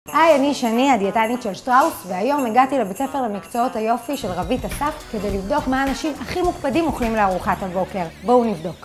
היי, אני שני, הדיאטנית של שטראוס, והיום הגעתי לבית ספר למקצועות היופי של רבית אסף כדי לבדוק מה האנשים הכי מוקפדים אוכלים לארוחת הבוקר. בואו נבדוק.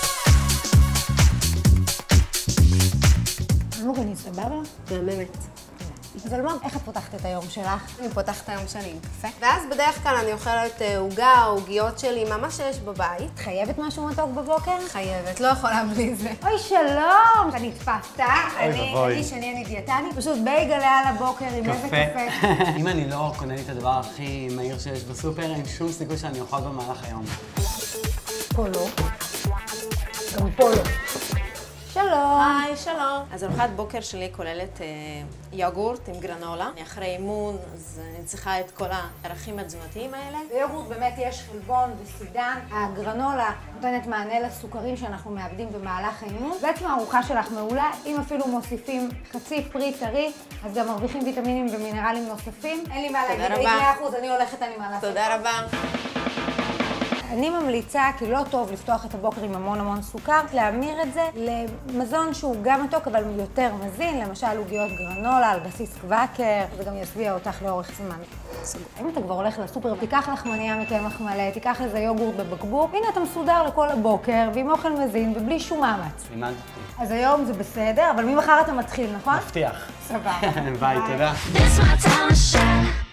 מוגני, סבבה? מהממת. אז אלמוג, איך את פותחת את היום שלך? אני פותחת את היום שלי עם קפה. ואז בדרך כלל אני אוכלת עוגה או עוגיות שלי, מה שיש בבית. את חייבת משהו מתוק בבוקר? חייבת, לא יכולה בלי זה. אוי, שלום! אני התפסת. אני שני, אני דיאטנית. פשוט בייגלה על הבוקר עם איזה קפה. אם אני לא קונה לי את הדבר הכי מהיר שיש בסופר, אין שום סיכוי שאני אוכל במהלך היום. פה לא. גם פה לא. שלום. היי, שלום. אז ארוחת בוקר שלי כוללת יוגורט עם גרנולה. אחרי אימון, אז אני צריכה את כל הערכים התזונתיים האלה. ביוגורט באמת יש חלבון וסידן. הגרנולה נותנת מענה לסוכרים שאנחנו מאבדים במהלך האימון. בעצם הארוחה שלך מעולה. אם אפילו מוסיפים חצי פרי טרי, אז גם מרוויחים ויטמינים ומינרלים נוספים. אין לי מה להגיד, 100%, אני הולכת, אני מה לעשות. תודה רבה. אני ממליצה, כי לא טוב לפתוח את הבוקר עם המון סוכר, להמיר את זה למזון שהוא גם מתוק, אבל יותר מזין, למשל עוגיות גרנולה על בסיס קוואקר, זה גם ישביע אותך לאורך זמן. אם אתה כבר הולך לסופר, תיקח לחמניה מקמח מלא, תיקח איזה יוגורט בבקבוק, הנה אתה מסודר לכל הבוקר, ועם אוכל מזין, ובלי שום מאמץ. לימדתי. אז היום זה בסדר, אבל ממחר אתה מתחיל, נכון? מבטיח. סבבה. ביי, תודה.